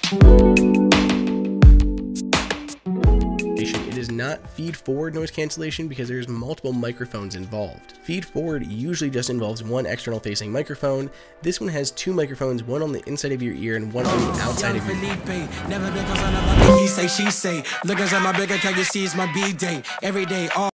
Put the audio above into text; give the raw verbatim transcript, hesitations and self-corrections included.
It is not feed-forward noise cancellation because there's multiple microphones involved. Feed-forward usually just involves one external-facing microphone. This one has two microphones, one on the inside of your ear and one on the outside of your ear. Never been he say, she say, look at my bigger, can you see it's my B-day every day.